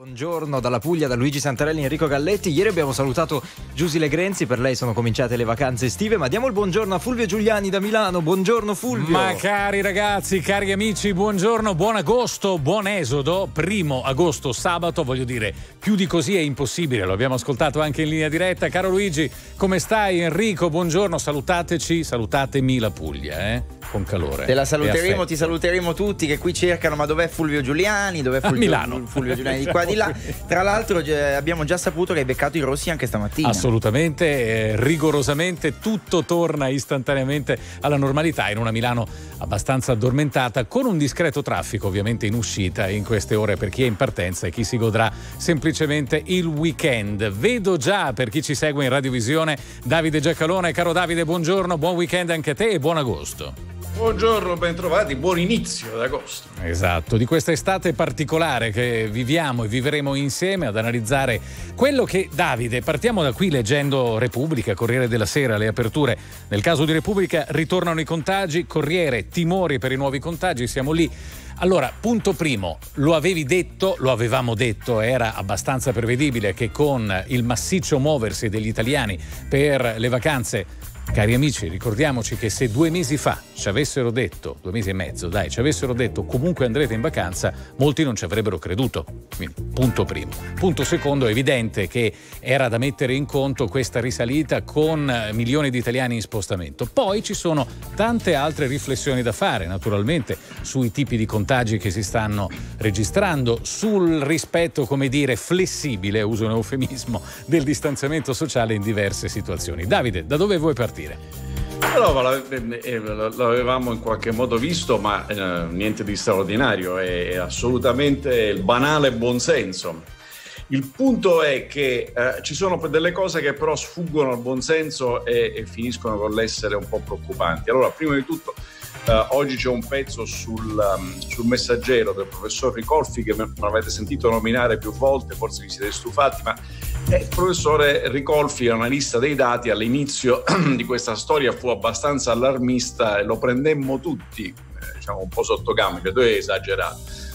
Buongiorno dalla Puglia, da Luigi Santarelli e Enrico Galletti. Ieri abbiamo salutato Giusy Legrenzi, per lei sono cominciate le vacanze estive, ma diamo il buongiorno a Fulvio Giuliani da Milano. Buongiorno Fulvio. Ma cari ragazzi, cari amici, buongiorno, buon agosto, buon esodo. 1 agosto, sabato, voglio dire, più di così è impossibile, lo abbiamo ascoltato anche in linea diretta. Caro Luigi, come stai? Enrico, buongiorno, salutateci, salutatemi la Puglia, con calore. Te la saluteremo, ti saluteremo tutti che qui cercano, ma dov'è Fulvio Giuliani? Dov'è Fulvio Giuliani di qua di là? Tra l'altro abbiamo già saputo che hai beccato i rossi anche stamattina. Assolutamente, rigorosamente, tutto torna istantaneamente alla normalità in una Milano abbastanza addormentata, con un discreto traffico ovviamente in uscita in queste ore per chi è in partenza e chi si godrà semplicemente il weekend. Vedo già, per chi ci segue in radiovisione, Davide Giacalone. Caro Davide, buongiorno, buon weekend anche a te e buon agosto. Buongiorno, bentrovati, buon inizio d'agosto. Esatto, di questa estate particolare che viviamo e vivremo insieme ad analizzare quello che, Davide, partiamo da qui leggendo Repubblica, Corriere della Sera, le aperture. Nel caso di Repubblica ritornano i contagi, Corriere, timori per i nuovi contagi, siamo lì. Allora, punto primo, lo avevamo detto, era abbastanza prevedibile che con il massiccio muoversi degli italiani per le vacanze. Cari amici, ricordiamoci che se 2 mesi fa ci avessero detto, 2 mesi e mezzo, ci avessero detto comunque andrete in vacanza, molti non ci avrebbero creduto. Quindi, punto primo. Punto secondo, è evidente che era da mettere in conto questa risalita con milioni di italiani in spostamento. Poi ci sono tante altre riflessioni da fare, naturalmente, sui tipi di contagi che si stanno registrando, sul rispetto, come dire, flessibile, uso un eufemismo, del distanziamento sociale in diverse situazioni. Davide, da dove vuoi partire? Allora, l'avevamo in qualche modo visto, ma niente di straordinario, è assolutamente il banale buonsenso. Il punto è che ci sono delle cose che però sfuggono al buonsenso e finiscono con l'essere un po' preoccupanti. Allora, prima di tutto, oggi c'è un pezzo sul Messaggero del professor Ricolfi, che non avete sentito nominare più volte, forse vi siete stufati, ma il professore Ricolfi, analista dei dati, all'inizio di questa storia fu abbastanza allarmista e lo prendemmo tutti, diciamo, un po' sotto gamba, che tu hai esagerato.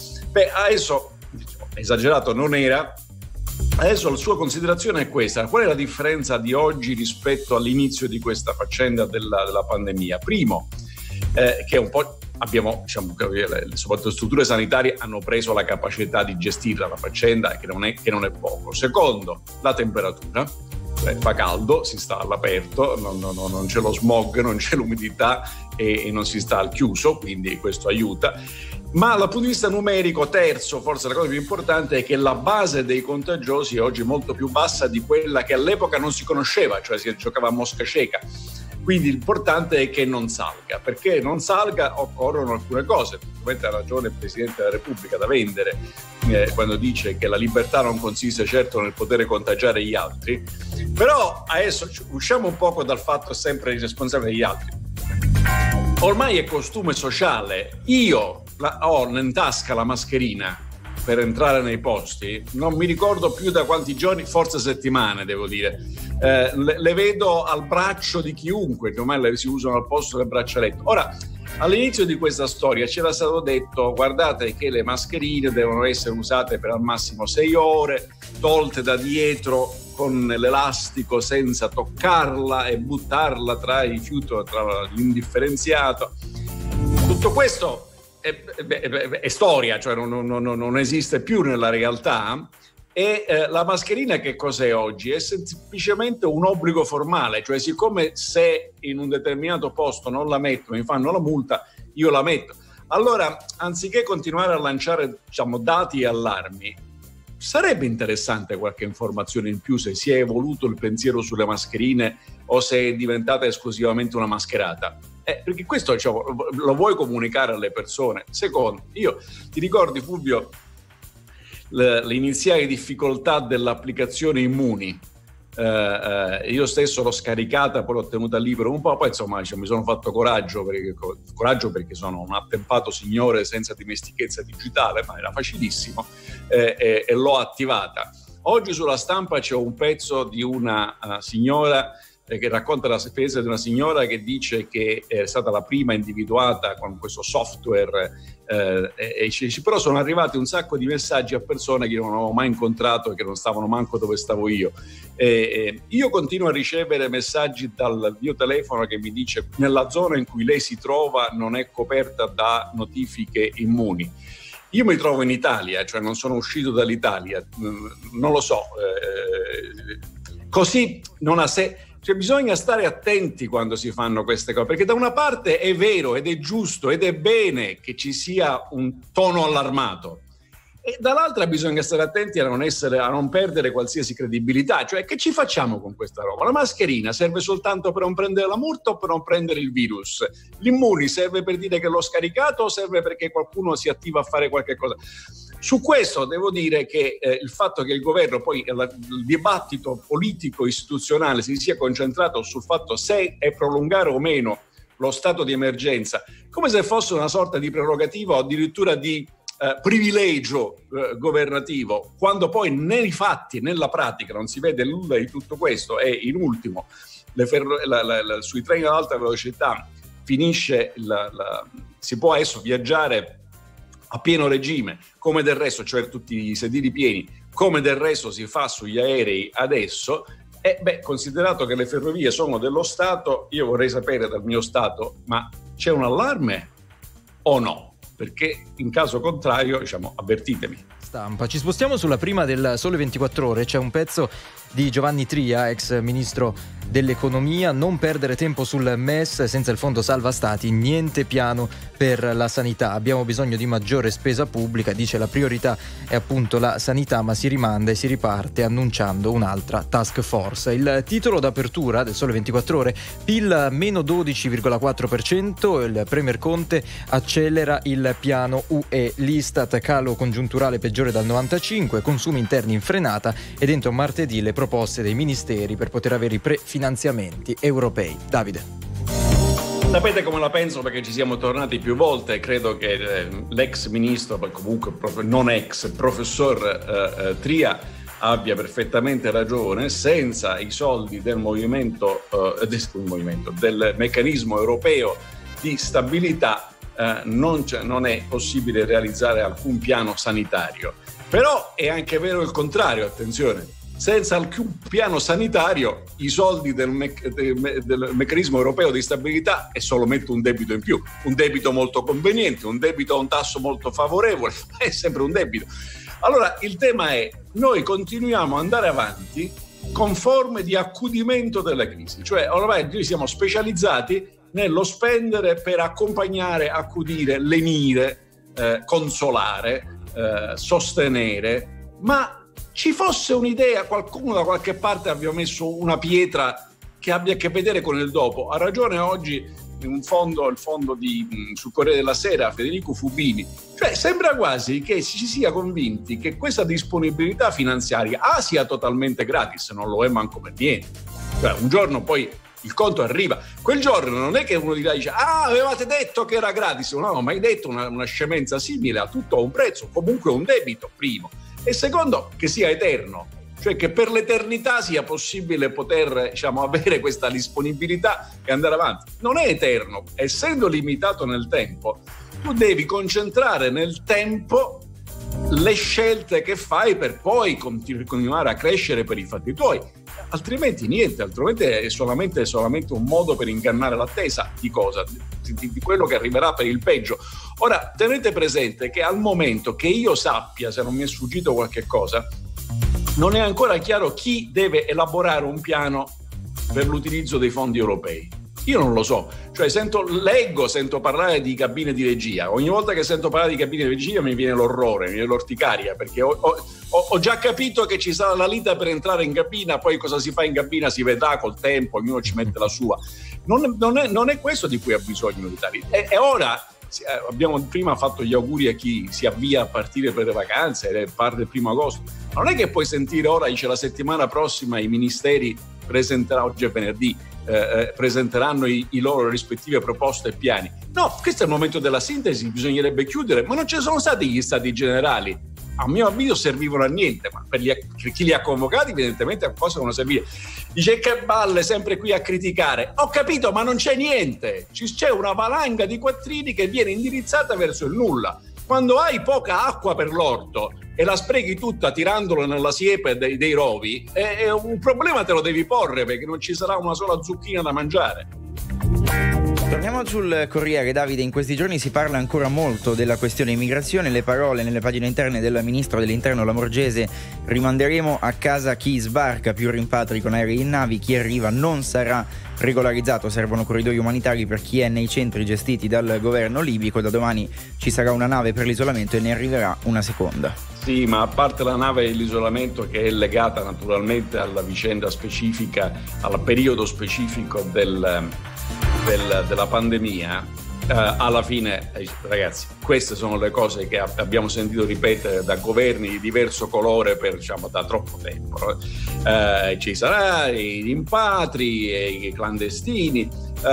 Adesso, esagerato non era. Adesso la sua considerazione è questa: qual è la differenza di oggi rispetto all'inizio di questa faccenda della pandemia? Primo, che un po' abbiamo, diciamo, soprattutto le strutture sanitarie hanno preso la capacità di gestire la faccenda, che non è poco. Secondo, la temperatura, fa caldo, si sta all'aperto, non c'è lo smog, non c'è l'umidità e non si sta al chiuso, quindi questo aiuta. Ma dal punto di vista numerico, terzo, forse la cosa più importante, è che la base dei contagiosi è oggi molto più bassa di quella che all'epoca non si conosceva, cioè si giocava a mosca cieca. Quindi l'importante è che non salga. Perché non salga occorrono alcune cose. Ovviamente ha ragione il Presidente della Repubblica da vendere quando dice che la libertà non consiste certo nel poter contagiare gli altri. Però adesso usciamo un poco dal fatto sempre di responsabile degli altri. Ormai è costume sociale. Io ho in tasca la mascherina per entrare nei posti, non mi ricordo più da quanti giorni, forse settimane devo dire, le vedo al braccio di chiunque, che ormai le si usano al posto del braccialetto. Ora, all'inizio di questa storia c'era stato detto: guardate che le mascherine devono essere usate per al massimo 6 ore, tolte da dietro con l'elastico senza toccarla e buttarla tra i rifiuti, tra l'indifferenziato. Tutto questo è storia, cioè non esiste più nella realtà. E la mascherina che cos'è oggi? È semplicemente un obbligo formale, cioè siccome se in un determinato posto non la metto, mi fanno la multa, io la metto. Allora, anziché continuare a lanciare, diciamo, dati e allarmi, sarebbe interessante qualche informazione in più se si è evoluto il pensiero sulle mascherine o se è diventata esclusivamente una mascherata. Perché questo, diciamo, lo vuoi comunicare alle persone. Secondo, ti ricordi, Fulvio, le iniziali difficoltà dell'applicazione Immuni? Io stesso l'ho scaricata, poi l'ho tenuta lì per un po', poi insomma mi sono fatto coraggio perché sono un attempato signore senza dimestichezza digitale, ma era facilissimo, e l'ho attivata. Oggi sulla stampa c'è un pezzo di una signora che racconta l'esperienza di una signora che dice che è stata la prima individuata con questo software, e dice, però sono arrivati un sacco di messaggi a persone che non avevo mai incontrato e che non stavano manco dove stavo io. Io continuo a ricevere messaggi dal mio telefono che mi dice nella zona in cui lei si trova non è coperta da notifiche immuni. Io mi trovo in Italia, cioè non sono uscito dall'Italia, non lo so, così non ha senso. Cioè bisogna stare attenti quando si fanno queste cose, perché da una parte è vero ed è giusto ed è bene che ci sia un tono allarmato, e dall'altra bisogna stare attenti a non perdere qualsiasi credibilità. Cioè, che ci facciamo con questa roba? La mascherina serve soltanto per non prendere la multa o per non prendere il virus? L'immuni serve per dire che l'ho scaricato o serve perché qualcuno si attiva a fare qualche cosa? Su questo devo dire che il fatto che il governo, poi il dibattito politico istituzionale si sia concentrato sul fatto se è prolungare o meno lo stato di emergenza, come se fosse una sorta di prerogativa o addirittura di privilegio governativo, quando poi nei fatti, nella pratica non si vede nulla di tutto questo. E in ultimo, sui treni ad alta velocità finisce si può adesso viaggiare a pieno regime, come del resto, cioè tutti i sedili pieni, come del resto si fa sugli aerei adesso. Considerato che le ferrovie sono dello Stato, io vorrei sapere dal mio Stato, ma c'è un allarme o no? Perché in caso contrario, avvertitemi. Stampa. Ci spostiamo sulla prima del Sole 24 Ore. C'è un pezzo di Giovanni Tria, ex ministro dell'economia: non perdere tempo sul MES, senza il fondo salva stati niente piano per la sanità, abbiamo bisogno di maggiore spesa pubblica, dice la priorità è appunto la sanità, ma si rimanda e si riparte annunciando un'altra task force. Il titolo d'apertura del Sole 24 Ore: PIL meno 12,4%, il premier Conte accelera il piano UE, l'Istat calo congiunturale peggiore dal 95, consumi interni in frenata e dentro martedì le proposte dei ministeri per poter avere i prefinanziamenti europei. Davide. Sapete come la penso, perché ci siamo tornati più volte. Credo che l'ex ministro, comunque non ex, professor Tria abbia perfettamente ragione. Senza i soldi del del meccanismo europeo di stabilità non è possibile realizzare alcun piano sanitario. Però è anche vero il contrario, attenzione. Senza alcun piano sanitario, i soldi del meccanismo europeo di stabilità è solo mettere un debito in più, un debito molto conveniente, un debito a un tasso molto favorevole, è sempre un debito. Allora il tema è: noi continuiamo ad andare avanti con forme di accudimento della crisi, cioè ormai noi siamo specializzati nello spendere per accompagnare, accudire, lenire, consolare, sostenere, ma ci fosse un'idea, qualcuno da qualche parte abbia messo una pietra che abbia a che vedere con il dopo. Ha ragione oggi il fondo sul Corriere della Sera, Federico Fubini, cioè sembra quasi che ci sia convinti che questa disponibilità finanziaria sia totalmente gratis, non lo è manco per niente. Cioè un giorno poi il conto arriva, quel giorno non è che uno dice avevate detto che era gratis, no, non ho mai detto una scemenza simile, ha tutto un prezzo, comunque un debito, primo. E secondo, che sia eterno, cioè che per l'eternità sia possibile poter avere questa disponibilità e andare avanti. Non è eterno, essendo limitato nel tempo, tu devi concentrare nel tempo le scelte che fai per poi continuare a crescere per i fatti tuoi, altrimenti niente, altrimenti è solamente un modo per ingannare l'attesa di cosa? Di quello che arriverà per il peggio. Ora tenete presente che al momento che io sappia, se non mi è sfuggito qualche cosa, non è ancora chiaro chi deve elaborare un piano per l'utilizzo dei fondi europei. Io non lo so, cioè sento parlare di cabine di regia. Ogni volta che sento parlare di cabine di regia mi viene l'orrore, mi viene l'orticaria, perché ho già capito che ci sarà la lita per entrare in cabina, poi cosa si fa in cabina si vedrà col tempo, ognuno ci mette la sua. Non è questo di cui ha bisogno l'Italia. E ora abbiamo prima fatto gli auguri a chi si avvia a partire per le vacanze e parte il 1 agosto. Non è che puoi sentire ora, dice la settimana prossima i ministeri oggi è venerdì, presenteranno i loro rispettive proposte e piani. No, questo è il momento della sintesi, bisognerebbe chiudere, ma non ci sono stati gli stati generali. a mio avviso servivano a niente, ma per chi li ha convocati evidentemente a cosa devono servire. Dice che balle sempre qui a criticare. Ho capito, ma non c'è niente, c'è una valanga di quattrini che viene indirizzata verso il nulla. Quando hai poca acqua per l'orto e la sprechi tutta tirandolo nella siepe dei rovi, è un problema te lo devi porre, perché non ci sarà una sola zucchina da mangiare. Torniamo sul Corriere, Davide. In questi giorni si parla ancora molto della questione immigrazione. Le parole nelle pagine interne del ministro dell'interno Lamorgese: rimanderemo a casa chi sbarca, più rimpatri con aerei in navi, chi arriva non sarà regolarizzato, servono corridoi umanitari per chi è nei centri gestiti dal governo libico, da domani ci sarà una nave per l'isolamento e ne arriverà una seconda. Sì, ma a parte la nave e l'isolamento, che è legata naturalmente alla vicenda specifica, al periodo specifico della pandemia, alla fine, ragazzi, queste sono le cose che abbiamo sentito ripetere da governi di diverso colore da troppo tempo. Ci sarà i rimpatri, i clandestini.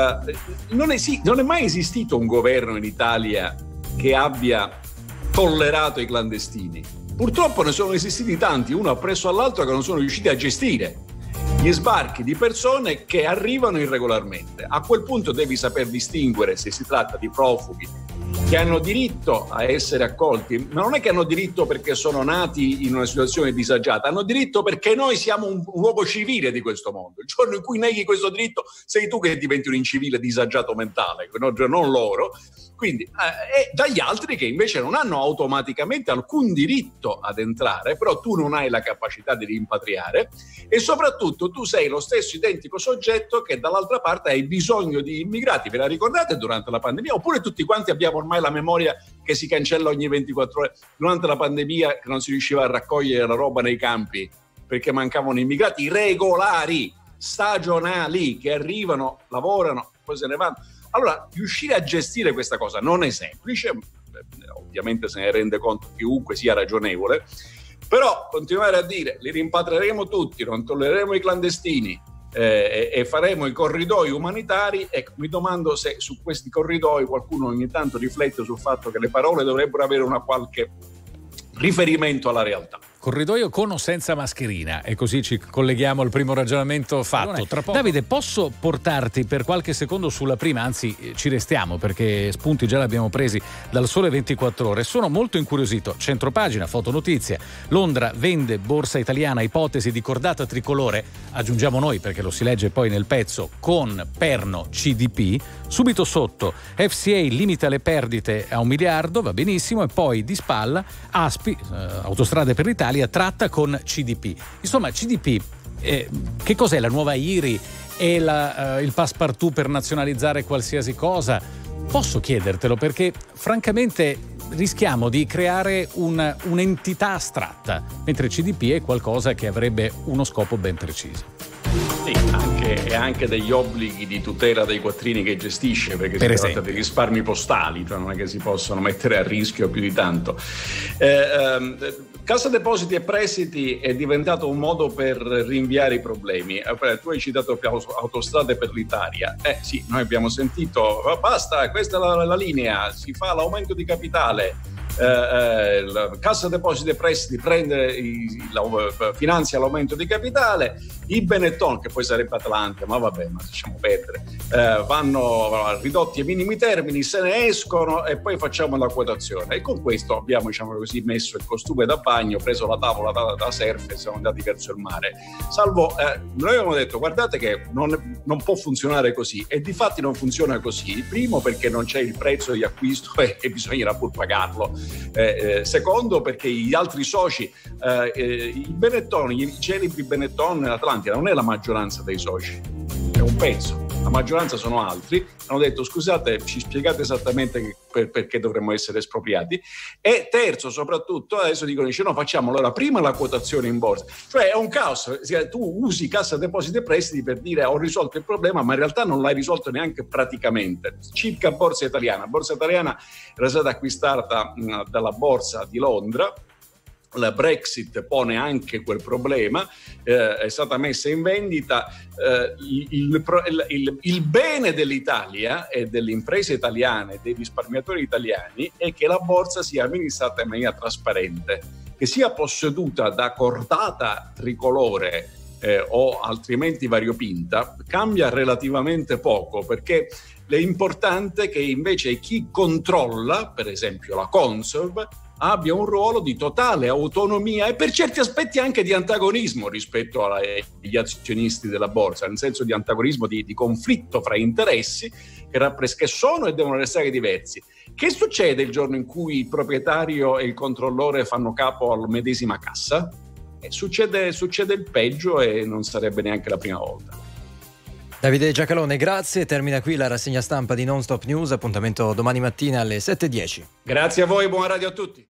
Non è mai esistito un governo in Italia che abbia tollerato i clandestini. Purtroppo ne sono esistiti tanti, uno appresso all'altro, che non sono riusciti a gestire gli sbarchi di persone che arrivano irregolarmente. A quel punto devi saper distinguere se si tratta di profughi che hanno diritto a essere accolti, ma non è che hanno diritto perché sono nati in una situazione disagiata, hanno diritto perché noi siamo un luogo civile di questo mondo. Il giorno in cui neghi questo diritto sei tu che diventi un incivile disagiato mentale, non loro. Quindi, e dagli altri che invece non hanno automaticamente alcun diritto ad entrare, però tu non hai la capacità di rimpatriare, e soprattutto tu sei lo stesso identico soggetto che dall'altra parte hai bisogno di immigrati. Ve la ricordate durante la pandemia? Oppure tutti quanti abbiamo ormai la memoria che si cancella ogni 24 ore? Durante la pandemia, che non si riusciva a raccogliere la roba nei campi perché mancavano immigrati regolari, stagionali, che arrivano, lavorano, poi se ne vanno. Allora, riuscire a gestire questa cosa non è semplice, ovviamente se ne rende conto chiunque sia ragionevole, però continuare a dire li rimpatrieremo tutti, non tollereremo i clandestini e faremo i corridoi umanitari, ecco, mi domando se su questi corridoi qualcuno ogni tanto riflette sul fatto che le parole dovrebbero avere una qualche riferimento alla realtà. Corridoio con o senza mascherina, e così ci colleghiamo al primo ragionamento fatto. Tra poco. Davide, posso portarti per qualche secondo sulla prima, anzi ci restiamo perché spunti già li abbiamo presi dal Sole 24 Ore. Sono molto incuriosito. Centropagina, fotonotizia: Londra vende borsa italiana, ipotesi di cordata tricolore, aggiungiamo noi perché lo si legge poi nel pezzo, con perno CDP. Subito sotto FCA limita le perdite a 1 miliardo, va benissimo, e poi di spalla ASPI, Autostrade per l'Italia, tratta con CDP. Insomma, CDP, che cos'è? La nuova IRI? È il passepartout per nazionalizzare qualsiasi cosa? Posso chiedertelo, perché francamente rischiamo di creare un'entità astratta, mentre CDP è qualcosa che avrebbe uno scopo ben preciso. Sì, anche degli obblighi di tutela dei quattrini che gestisce, perché si tratta di risparmi postali, cioè non è che si possono mettere a rischio più di tanto. Cassa depositi e prestiti è diventato un modo per rinviare i problemi. Tu hai citato Autostrade per l'Italia. Sì, noi abbiamo sentito, basta, questa è la linea, si fa l'aumento di capitale. La Cassa depositi e prestiti finanzia l'aumento di capitale, i Benetton, che poi sarebbe Atlante, ma vabbè, ma lasciamo perdere, vanno ridotti ai minimi termini, se ne escono e poi facciamo la quotazione, e con questo abbiamo, diciamo così, messo il costume da bagno, preso la tavola da surf e siamo andati verso il mare. Salvo, noi avevamo detto guardate che non può funzionare così, e difatti non funziona così. Primo, perché non c'è il prezzo di acquisto e bisognerà pur pagarlo. Secondo, perché gli altri soci, i Benetton, i celebri Benetton Atlantia, non è la maggioranza dei soci, è un pezzo, la maggioranza sono altri. Hanno detto scusate, ci spiegate esattamente perché dovremmo essere espropriati. E terzo, soprattutto adesso dicono, no, facciamo allora prima la quotazione in borsa, cioè è un caos. Tu usi Cassa depositi e prestiti per dire ho risolto il problema, ma in realtà non l'hai risolto neanche praticamente. Circa Borsa Italiana era stata acquistata dalla borsa di Londra. La Brexit pone anche quel problema, è stata messa in vendita. Il bene dell'Italia e delle imprese italiane, dei risparmiatori italiani, è che la borsa sia amministrata in maniera trasparente. che sia posseduta da cordata tricolore o altrimenti variopinta, cambia relativamente poco, perché è importante che invece chi controlla, per esempio la Consob, abbia un ruolo di totale autonomia e per certi aspetti anche di antagonismo rispetto agli azionisti della borsa, nel senso di antagonismo, di conflitto fra interessi che sono e devono restare diversi. Che succede il giorno in cui il proprietario e il controllore fanno capo alla medesima cassa? Succede il peggio e non sarebbe neanche la prima volta. Davide Giacalone, grazie. Termina qui la rassegna stampa di Non Stop News. Appuntamento domani mattina alle 7:10. Grazie a voi, buona radio a tutti.